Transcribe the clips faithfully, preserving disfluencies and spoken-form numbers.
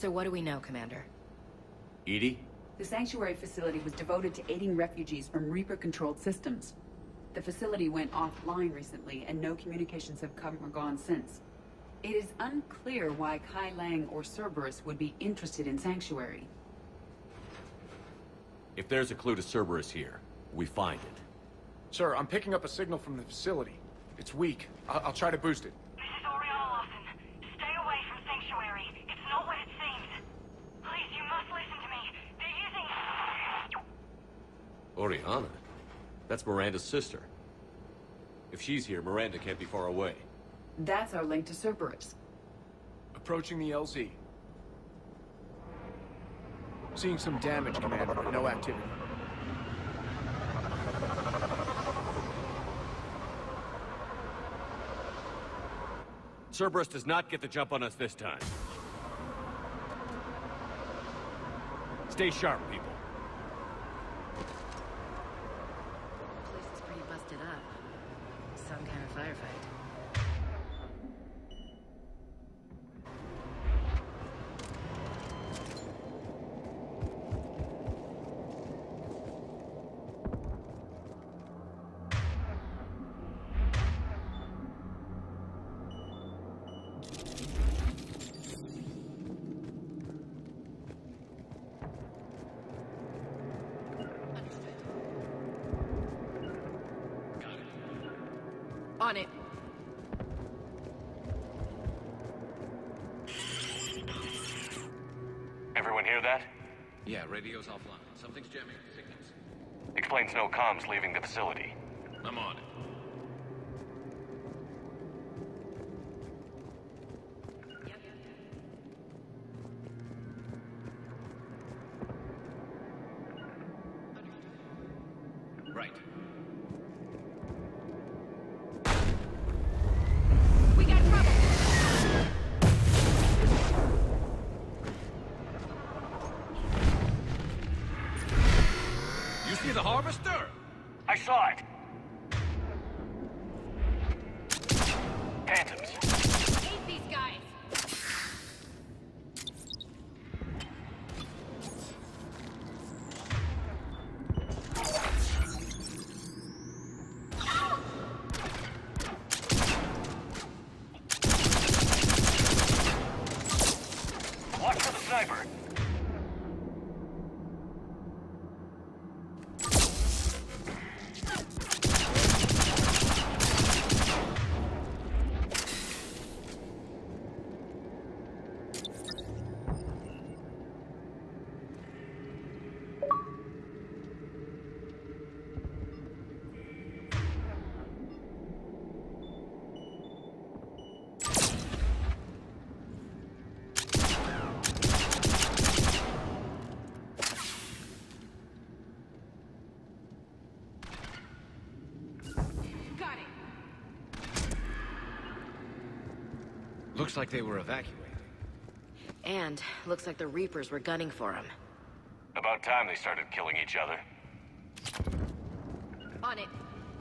So what do we know, Commander? Edie? The sanctuary facility was devoted to aiding refugees from Reaper-controlled systems. The facility went offline recently, and no communications have come or gone since. It is unclear why Kai Lang or Cerberus would be interested in Sanctuary. If there's a clue to Cerberus here, we find it. Sir, I'm picking up a signal from the facility. It's weak. I I'll try to boost it. This is Oriana Lawson. Stay away from Sanctuary. It's not what it seems. Please, you must listen to me. They're using... Oriana? That's Miranda's sister. If she's here, Miranda can't be far away. That's our link to Cerberus. Approaching the L Z. Seeing some damage, Commander, but no activity. Cerberus does not get the jump on us this time. Stay sharp, people. The place is pretty busted up. Some kind of firefight. On it. Everyone hear that? Yeah, radio's offline. Something's jamming the signals. Explains no comms leaving the facility. I'm on it. Right. We got trouble! You see the harvester? I saw it! Phantoms. Hate these guys! Watch for the sniper. Got it! Looks like they were evacuated. And looks like the Reapers were gunning for him. About time they started killing each other. On it.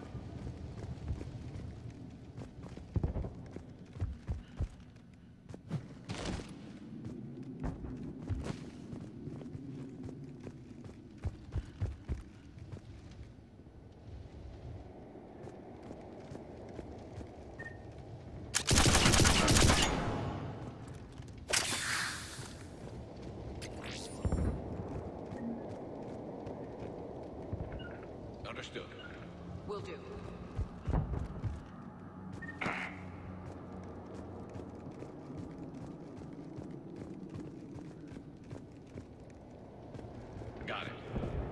Understood. Will do. Got it.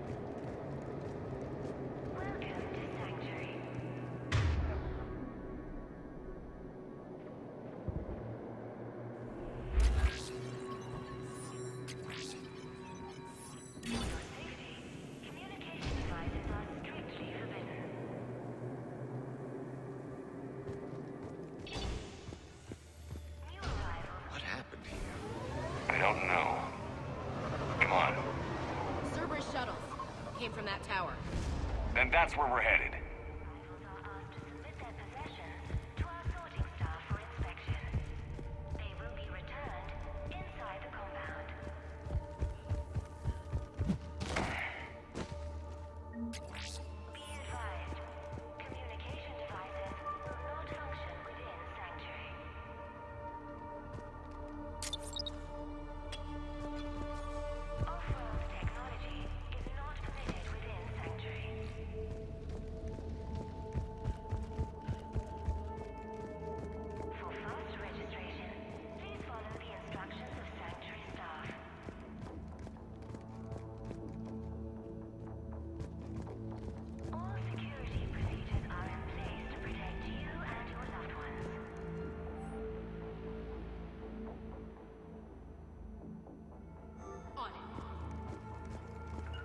Welcome to Sanctuary. For safety, communication devices are strictly forbidden. New arrivals. What happened here? I don't know. Come on. Cerberus shuttles. Came from that tower. Then that's where we're headed. Arrivals are asked to submit their possessions to our sorting staff for inspection. They will be returned inside the compound.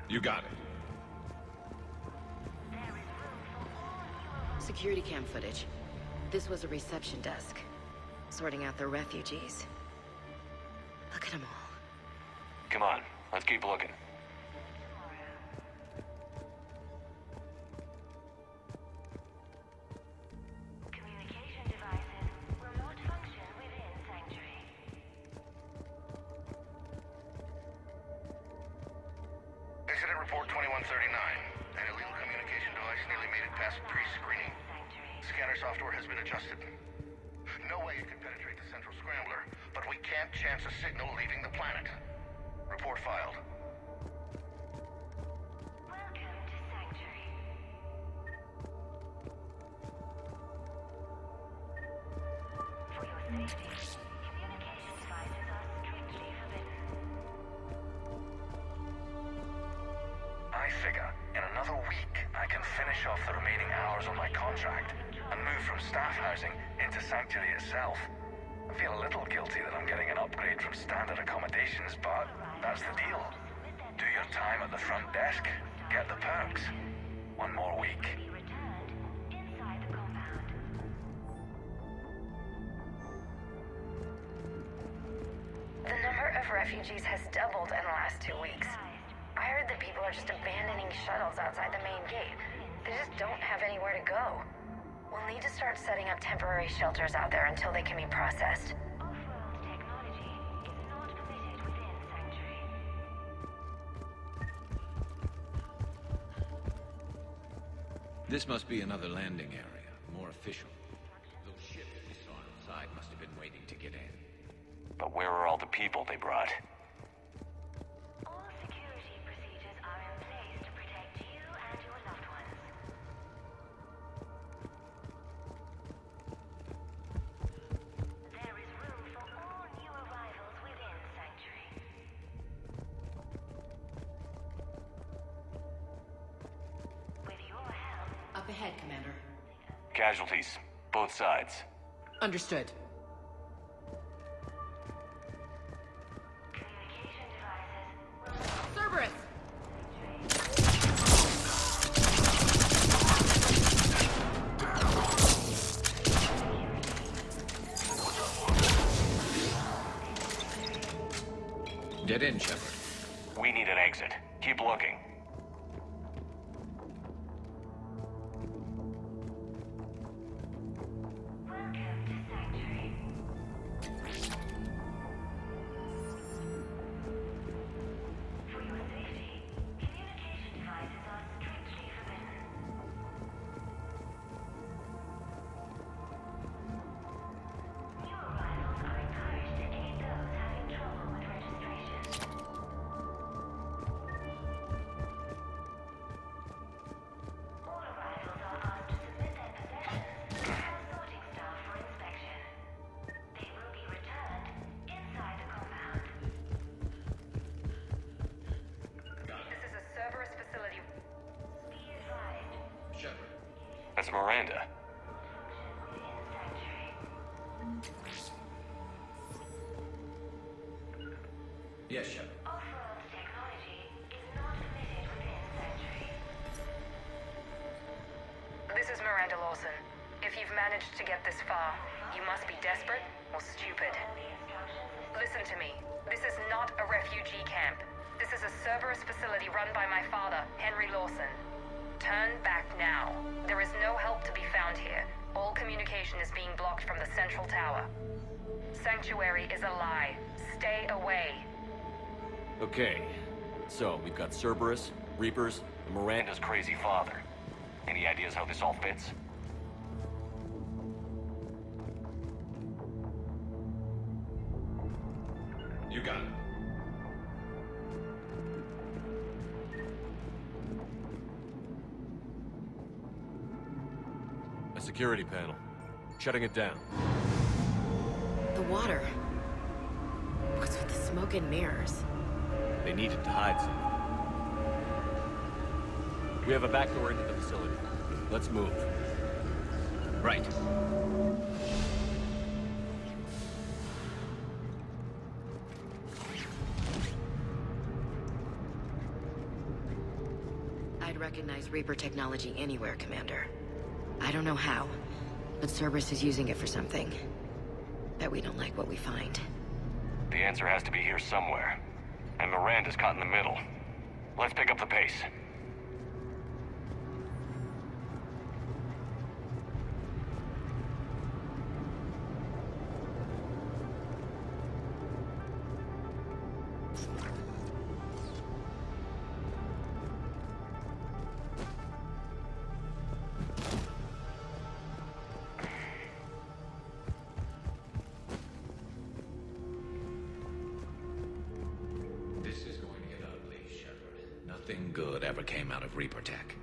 You got it. Security cam footage. This was a reception desk, sorting out the refugees. Look at them all. Come on, let's keep looking. Communication devices will not function within Sanctuary. Incident report twenty-one thirty-nine. An illegal communication device nearly made it past pre-screening. Scanner software has been adjusted. No way it can penetrate the central scrambler, but we can't chance a signal leaving the planet. Report filed. Welcome to Sanctuary. For your safety, communication devices are strictly forbidden. I figure in another week I can finish off the remaining hours on my contract and move from staff housing into Sanctuary itself. I feel a little guilty that I'm getting an upgrade from standard accommodations, but that's the deal. Do your time at the front desk, get the perks. One more week. Be returned inside the compound. The number of refugees has doubled in the last two weeks. I heard that people are just abandoning shuttles outside the main gate. They just don't have anywhere to go. We'll need to start setting up temporary shelters out there until they can be processed. Off-world technology is not permitted within Sanctuary. This must be another landing area, more official. Those ships we saw outside must have been waiting to get in. But where are all the people they brought? All security procedures are in place to protect you and your loved ones. There is room for all new arrivals within Sanctuary. With your help, Up ahead, Commander. Casualties, both sides. Understood. communication devices will Cerberus! Get in, Shepard. We need an exit. Keep looking. welcome to Sanctuary. For your safety, communication devices are strictly forbidden. New arrivals are encouraged to aid those having trouble with registration. All arrivals are asked to submit their possessions to our sorting staff for inspection. They will be returned inside the compound. This is a Cerberus facility. Be advised, Shepard. That's Miranda. within Sanctuary. Yes, Shepard. Off-world technology is not permitted within Sanctuary. This is Miranda Lawson. If you've managed to get this far, you must be desperate or stupid. The instructions Listen to me. This is not a refugee camp. This is a Cerberus facility run by my father, Henry Lawson. Turn back now. There is no help to be found here. All communication is being blocked from the central tower. Sanctuary is a lie. Stay away. Okay, so we've got Cerberus, Reapers, and Miranda's Miranda's crazy father. Any ideas how this all fits? You got it. a security panel. Shutting it down. The water. What's with the smoke and mirrors? They needed to hide something. We have a back door into the facility. Let's move. Right. I'd recognize Reaper technology anywhere, Commander. I don't know how, but Cerberus is using it for something. Bet we don't like what we find. The answer has to be here somewhere. And Miranda's caught in the middle. Let's pick up the pace. Nothing good ever came out of Reaper tech.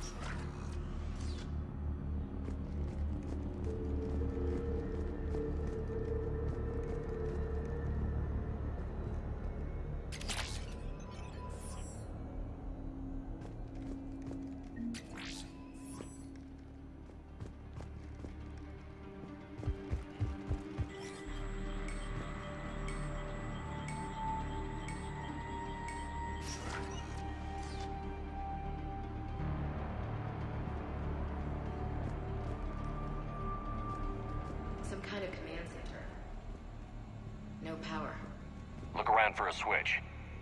Some kind of command center. No power. Look around for a switch.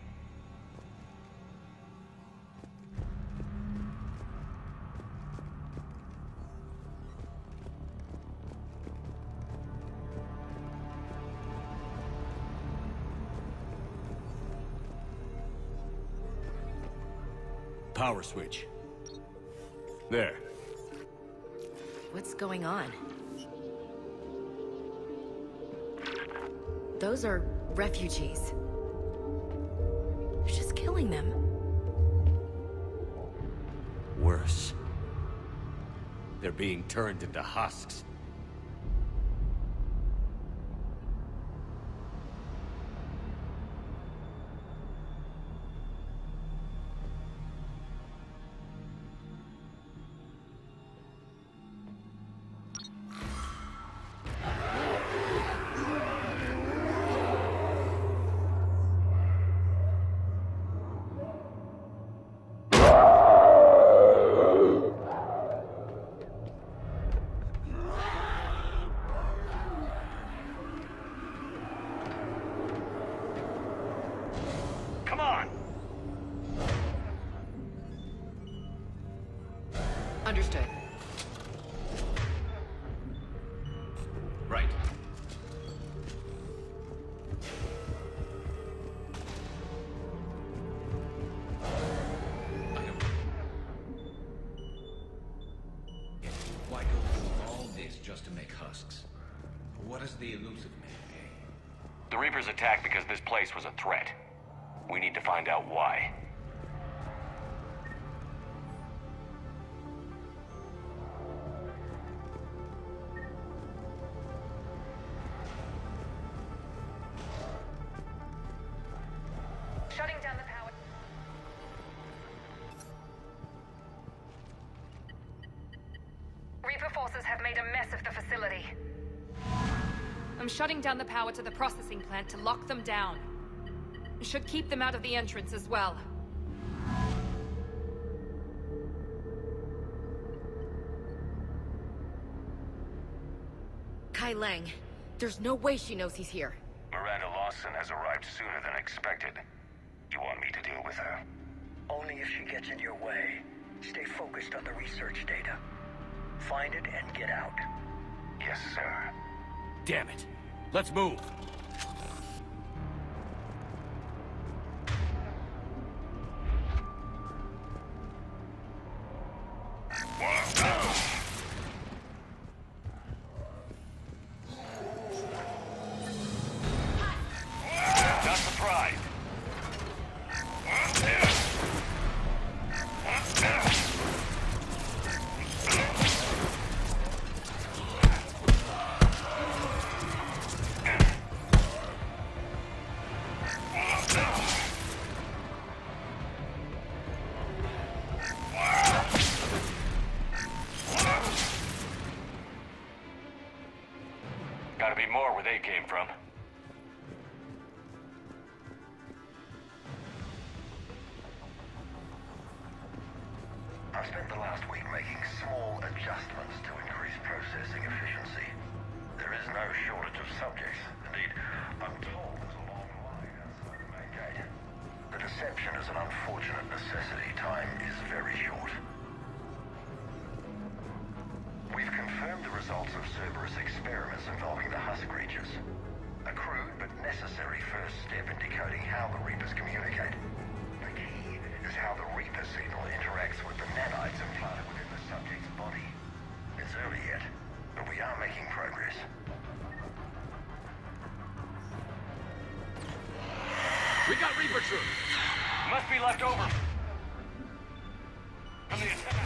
Power switch. There. What's going on? Those are refugees. They're just killing them. Worse. They're being turned into husks. Understood. Right. I don't... Why go through all this just to make husks? What does the elusive man gain? The Reapers attacked because this place was a threat. We need to find out why. Shutting down the power. Reaper forces have made a mess of the facility. I'm shutting down the power to the processing plant to lock them down. Should keep them out of the entrance as well. Kai Lang. There's no way she knows he's here. Miranda Lawson has arrived sooner than expected. You want me to deal with her? Only if she gets in your way. Stay focused on the research data. Find it and get out. Yes, sir. Damn it. Let's move. Not surprised. Gotta be more where they came from. I've spent the last week making small adjustments to increase processing efficiency. There is no shortage of subjects. Indeed, I'm told there's a long line outside the main gate. The deception is an unfortunate necessity. Time is very short. We've confirmed the results of Cerberus experiments involving the husk creatures. A crude but necessary first step in decoding how the Reapers communicate. The key is how the Reaper signal interacts with the nanites implanted within the subject's body. It's early yet, but we are making progress. We got Reaper troops! Must be left over from the attack.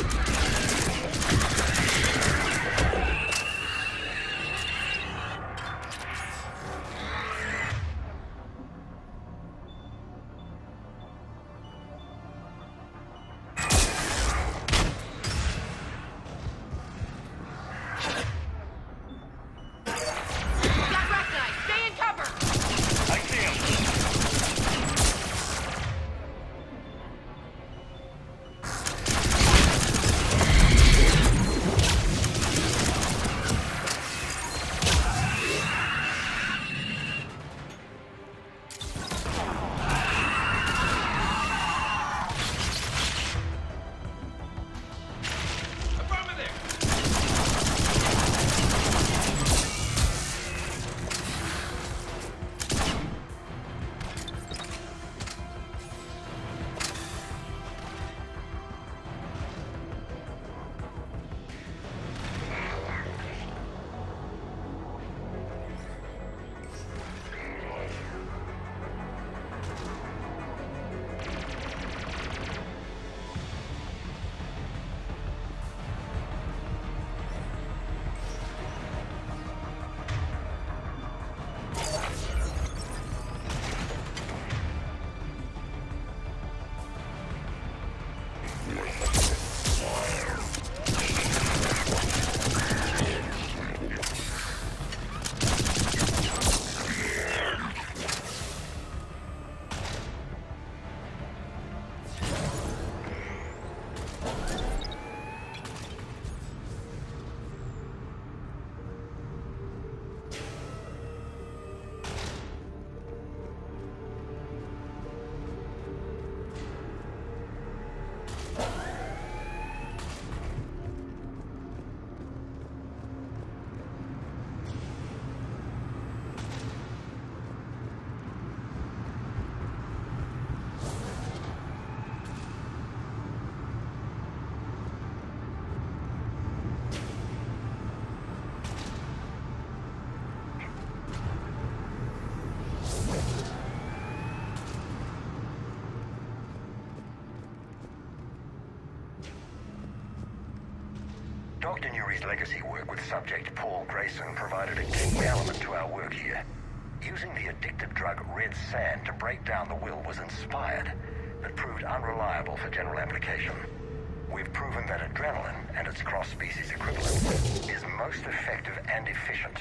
Doctor Nuri's legacy work with subject Paul Grayson provided a key element to our work here. Using the addictive drug red sand to break down the will was inspired, but proved unreliable for general application. We've proven that adrenaline and its cross-species equivalent is most effective and efficient.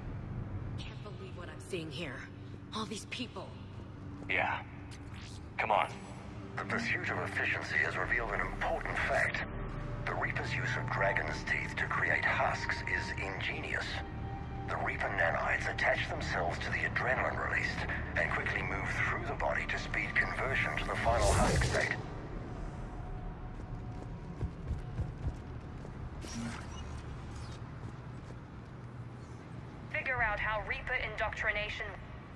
Can't believe what I'm seeing here. All these people. Yeah. Come on. The pursuit of efficiency has revealed an important fact. The Reaper's use of dragon's teeth to create husks is ingenious. The Reaper nanites attach themselves to the adrenaline released and quickly move through the body to speed conversion to the final husk state. Figure out how Reaper indoctrination...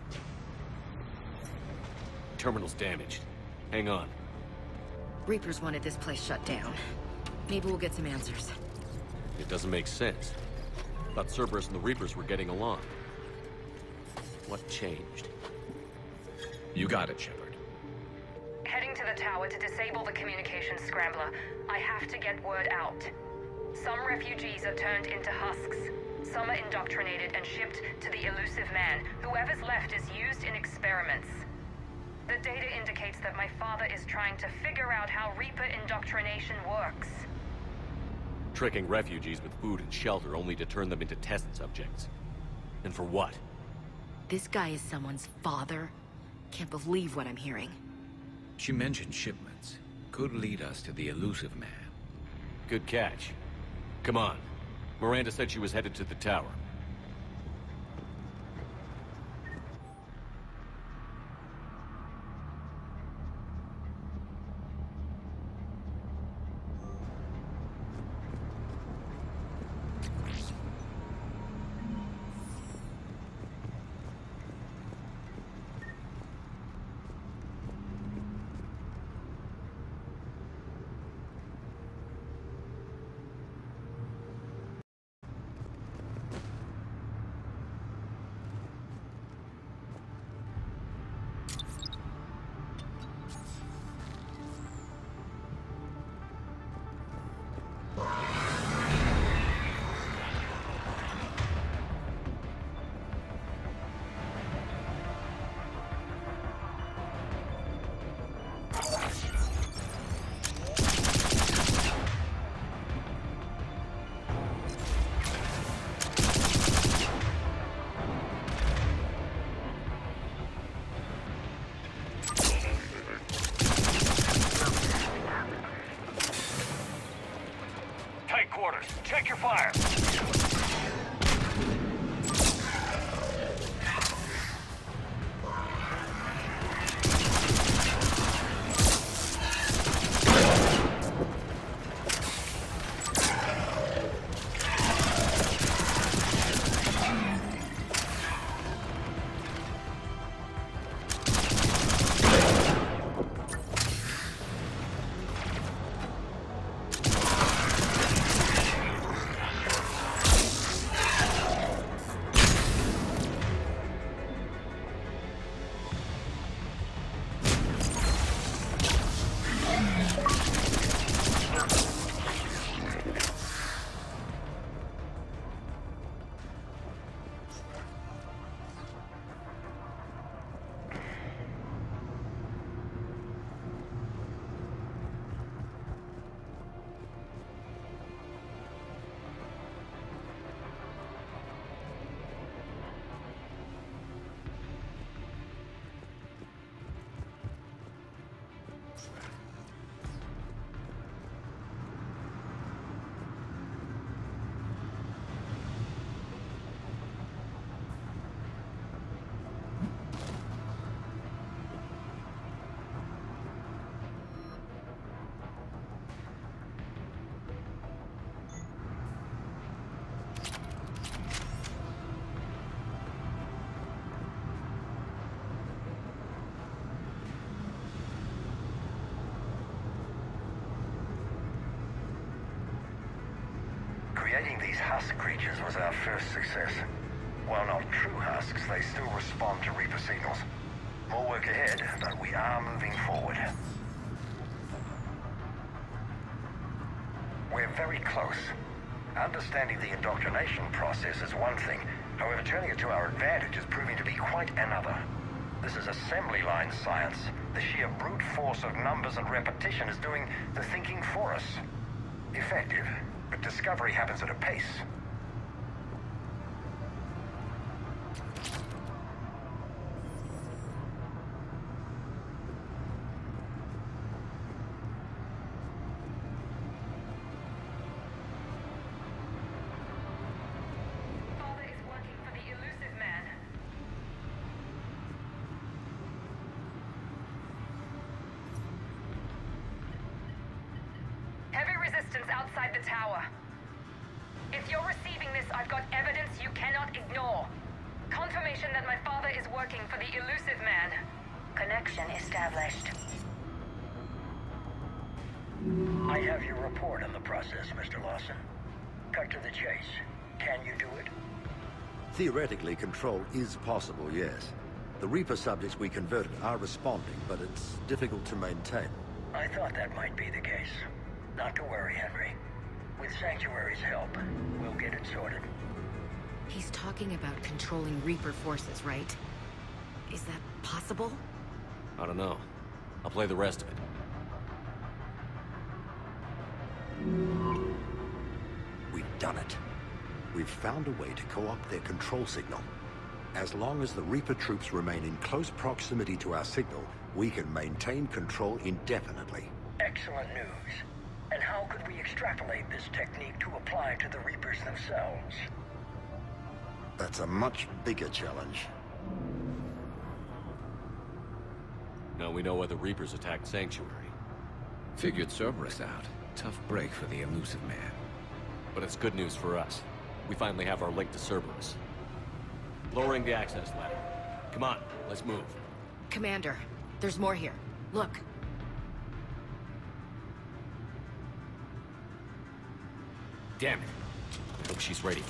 Terminal's damaged. Hang on. Reapers wanted this place shut down. Maybe we'll get some answers. It doesn't make sense. Thought Cerberus and the Reapers were getting along. What changed? You got it, Shepard. Heading to the tower to disable the communications scrambler. I have to get word out. Some refugees are turned into husks. Some are indoctrinated and shipped to the elusive man. Whoever's left is used in experiments. The data indicates that my father is trying to figure out how Reaper indoctrination works. Tricking refugees with food and shelter only to turn them into test subjects. And for what? This guy is someone's father? Can't believe what I'm hearing. She mentioned shipments. Could lead us to the elusive man. Good catch. Come on. Miranda said she was headed to the tower. Check your fire. Creating these husk creatures was our first success. While not true husks, they still respond to Reaper signals. More work ahead, but we are moving forward. We're very close. Understanding the indoctrination process is one thing. However, turning it to our advantage is proving to be quite another. This is assembly line science. The sheer brute force of numbers and repetition is doing the thinking for us. Effective, but discovery happens at a pace. Father is working for the elusive man. Heavy resistance outside the tower. If you're receiving this, I've got evidence you cannot ignore. Confirmation that my father is working for the elusive man. Connection established. I have your report on the process, Mister Lawson. Cut to the chase. Can you do it? Theoretically, control is possible, yes. The Reaper subjects we converted are responding, but it's difficult to maintain. I thought that might be the case. Not to worry, Henry. With Sanctuary's help, we'll get it sorted. He's talking about controlling Reaper forces, right? Is that possible? I don't know. I'll play the rest of it. We've done it. We've found a way to co-opt their control signal. As long as the Reaper troops remain in close proximity to our signal, we can maintain control indefinitely. Excellent news. And how could we extrapolate this technique to apply to the Reapers themselves? That's a much bigger challenge. Now we know why the Reapers attacked Sanctuary. Figured Cerberus out. Tough break for the elusive man. But it's good news for us. We finally have our link to Cerberus. Lowering the access ladder. Come on, let's move. Commander, there's more here. Look. Damn it. Hope she's ready.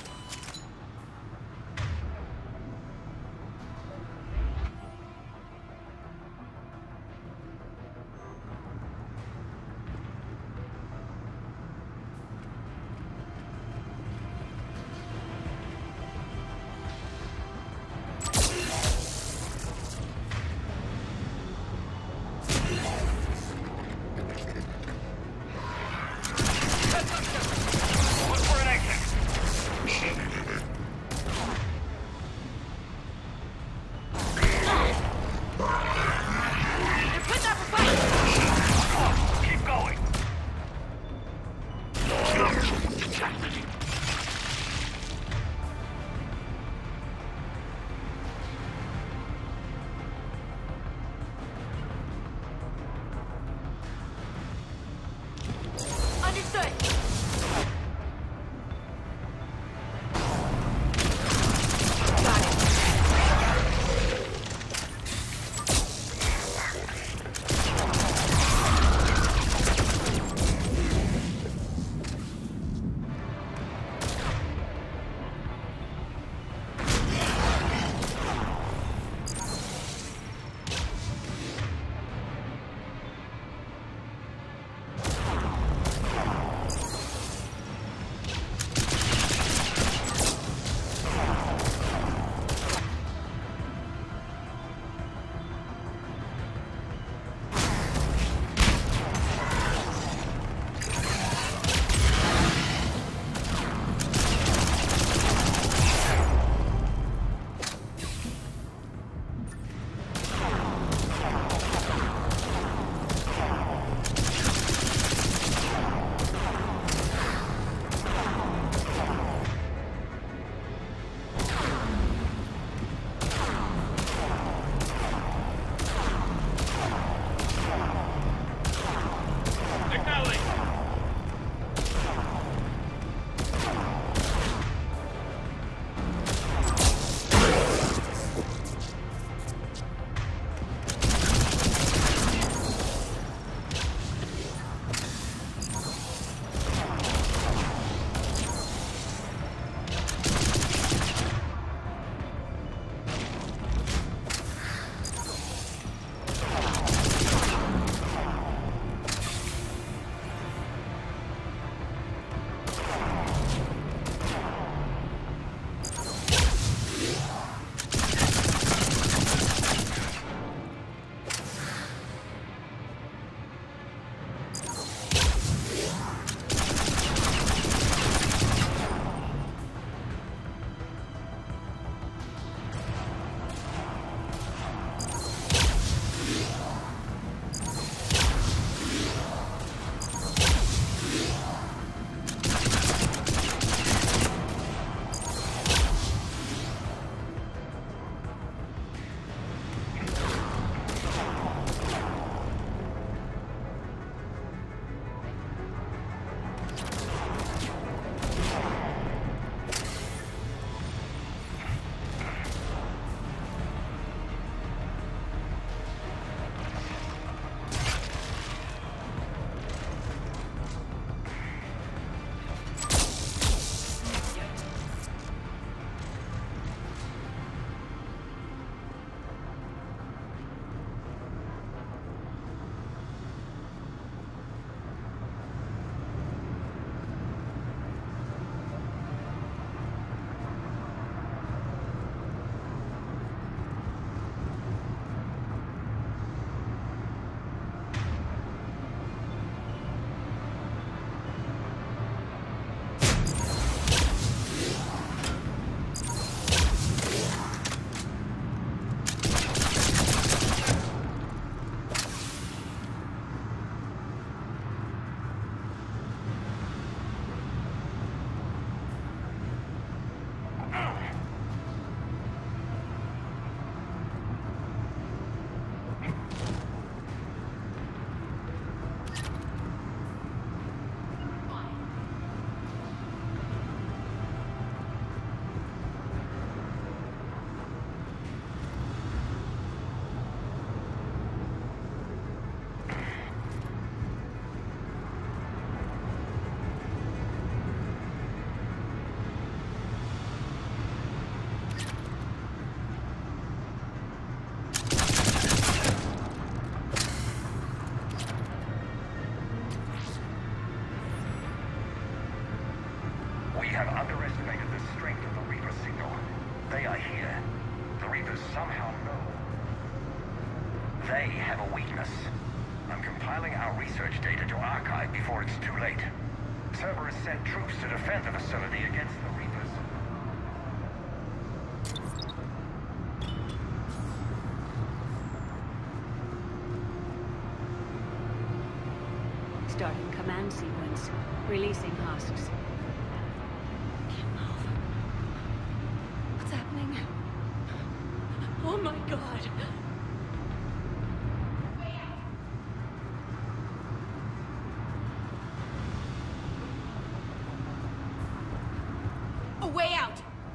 have a weakness. I'm compiling our research data to archive before it's too late. Cerberus sent troops to defend the facility against the Reapers. Starting command sequence. Releasing husks. Can't move. What's happening? Oh my god. A way out!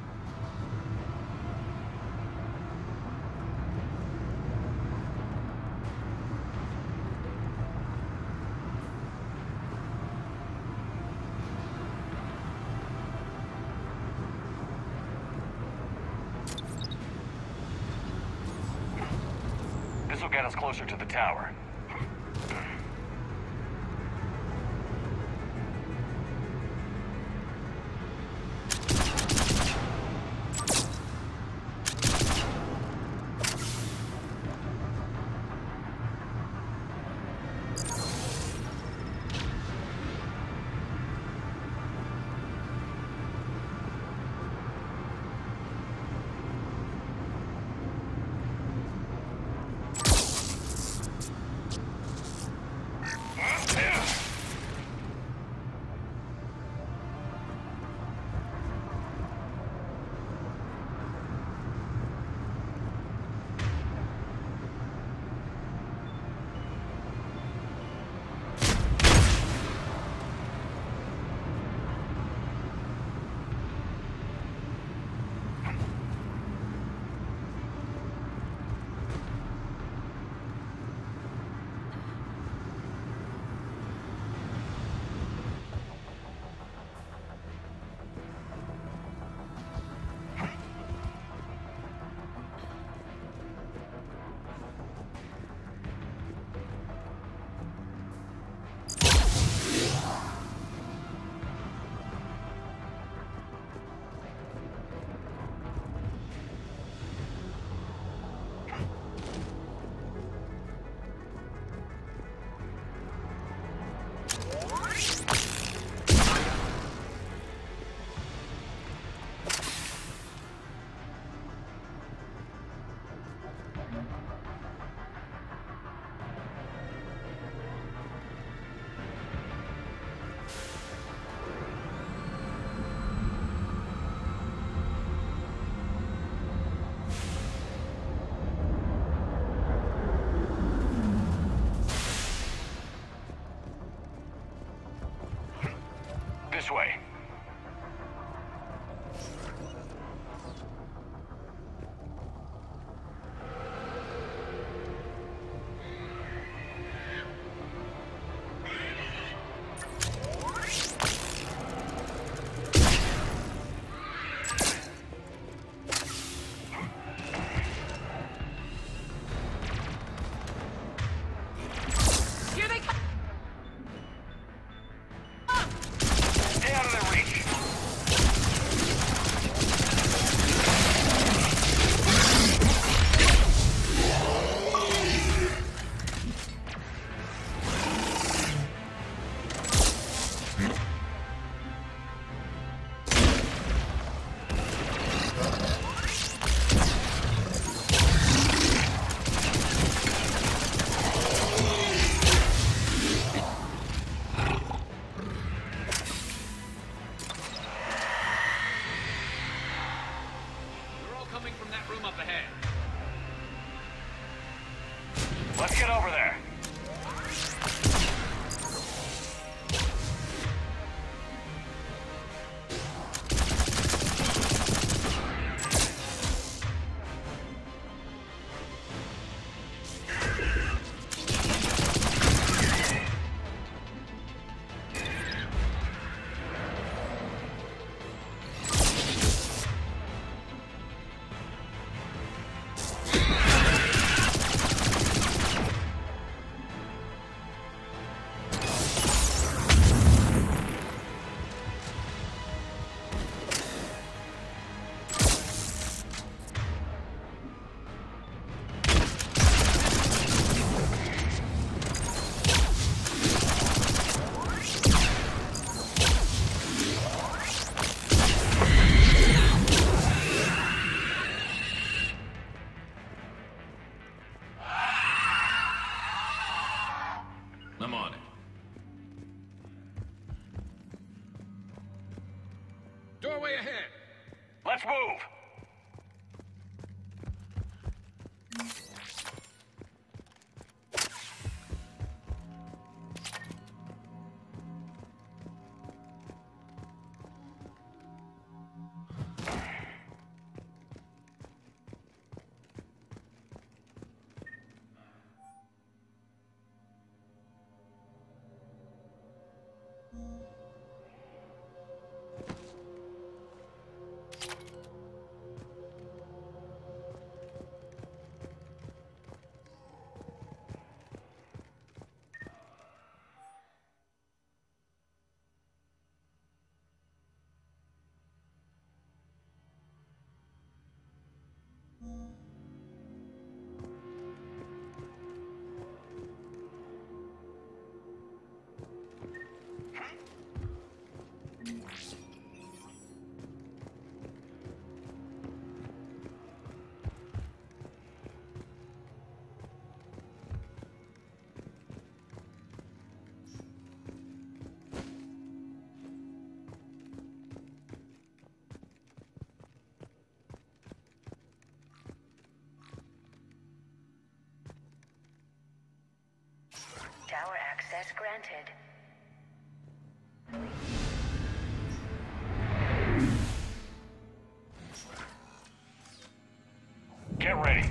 This will get us closer to the tower. This way. Let's get over there. I'm on it. Doorway ahead! Let's move! Tower access granted. Get ready.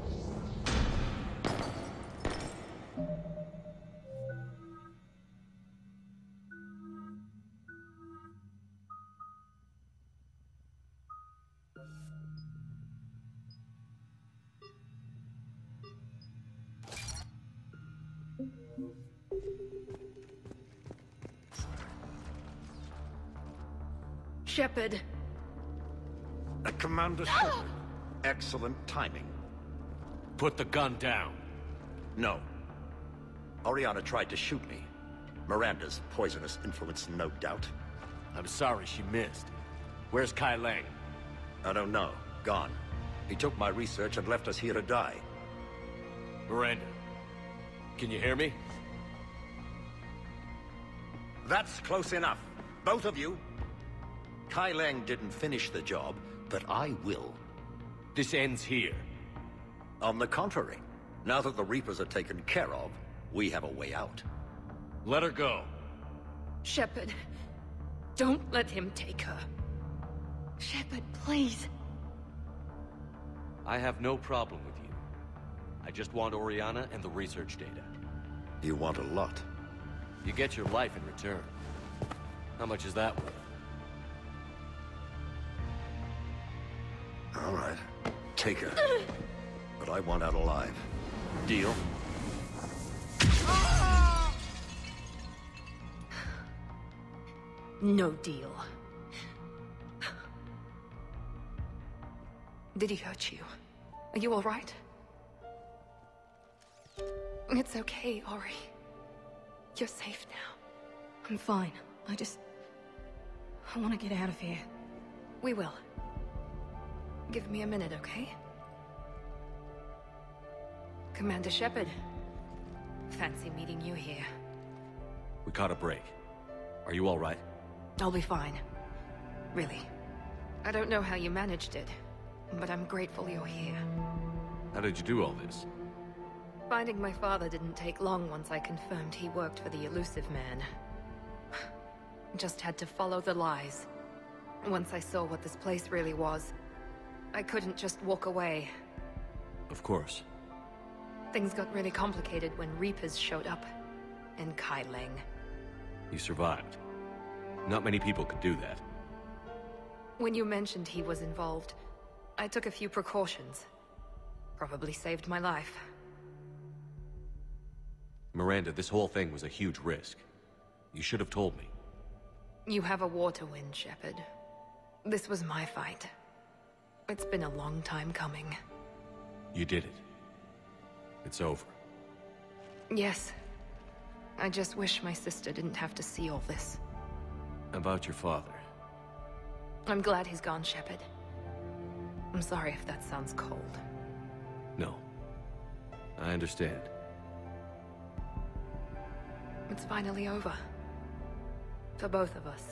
Shepard. Uh, Commander Shepard. Excellent timing. Put the gun down. No. Oriana tried to shoot me. Miranda's poisonous influence, no doubt. I'm sorry she missed. Where's Kai Lang? I don't know. Gone. He took my research and left us here to die. Miranda, can you hear me? That's close enough. Both of you. Kai Lang didn't finish the job, but I will. This ends here. On the contrary, now that the Reapers are taken care of, we have a way out. Let her go. Shepard, don't let him take her. Shepard, please. I have no problem with you. I just want Oriana and the research data. You want a lot. You get your life in return. How much is that worth? All right. Take her. But I want out alive. Deal? No deal. Did he hurt you? Are you all right? It's okay, Ori. You're safe now. I'm fine. I just... I want to get out of here. We will. Give me a minute, okay? Commander Shepard. Fancy meeting you here. We caught a break. Are you all right? I'll be fine. Really. I don't know how you managed it, but I'm grateful you're here. How did you do all this? Finding my father didn't take long once I confirmed he worked for the Elusive Man. Just had to follow the lies. Once I saw what this place really was, I couldn't just walk away. Of course. Things got really complicated when Reapers showed up. And Kai Lang. You survived. Not many people could do that. When you mentioned he was involved, I took a few precautions. Probably saved my life. Miranda, this whole thing was a huge risk. You should have told me. You have a war to win, Shepard. This was my fight. It's been a long time coming. You did it. It's over. Yes. I just wish my sister didn't have to see all this. About your father. I'm glad he's gone, Shepard. I'm sorry if that sounds cold. No. I understand. It's finally over. For both of us.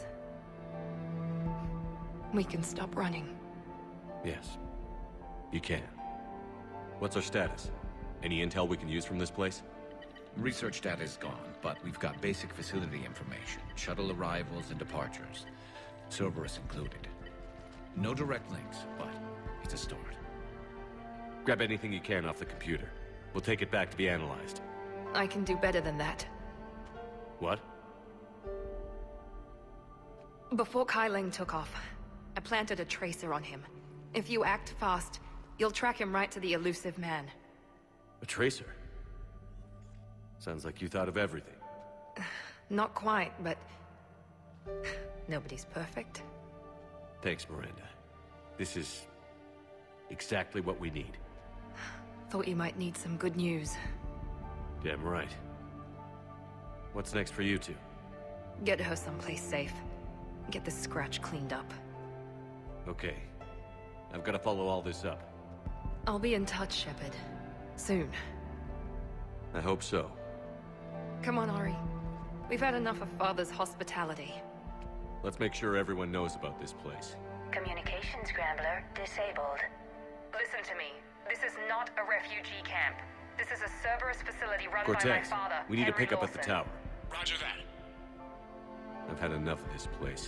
We can stop running. Yes. You can. What's our status? Any intel we can use from this place? Research data is gone, but we've got basic facility information. Shuttle arrivals and departures. Cerberus included. No direct links, but it's a start. Grab anything you can off the computer. We'll take it back to be analyzed. I can do better than that. What? Before Kai Leng took off, I planted a tracer on him. If you act fast, you'll track him right to the elusive man. A tracer? Sounds like you thought of everything. Not quite, but... nobody's perfect. Thanks, Miranda. This is... exactly what we need. Thought you might need some good news. Damn right. What's next for you two? Get her someplace safe. Get this scratch cleaned up. Okay. I've got to follow all this up. I'll be in touch, Shepard. Soon. I hope so. Come on, Ari. We've had enough of Father's hospitality. Let's make sure everyone knows about this place. Communication scrambler disabled. Listen to me. This is not a refugee camp. This is a Cerberus facility run Cortez, by my father, we need to Henry pick up Lawson. at the tower. Roger that. I've had enough of this place.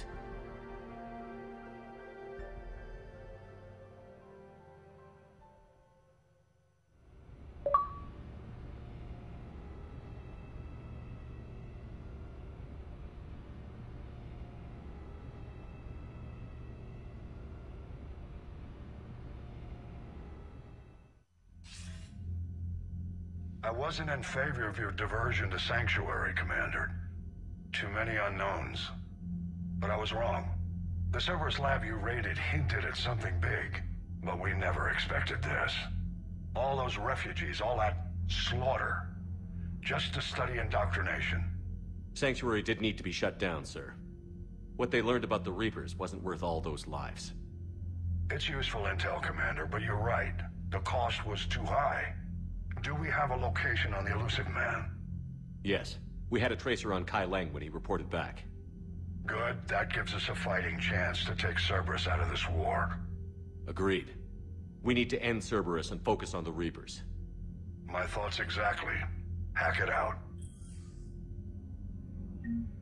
I wasn't in favor of your diversion to Sanctuary, Commander. Too many unknowns. But I was wrong. The Cerberus lab you raided hinted at something big, but we never expected this. All those refugees, all that slaughter, just to study indoctrination. Sanctuary did need to be shut down, sir. What they learned about the Reapers wasn't worth all those lives. It's useful intel, Commander, but you're right. The cost was too high. Do we have a location on the elusive man? Yes. We had a tracer on Kai Leng when he reported back. Good. That gives us a fighting chance to take Cerberus out of this war. Agreed. We need to end Cerberus and focus on the Reapers. My thoughts exactly. Hack it out.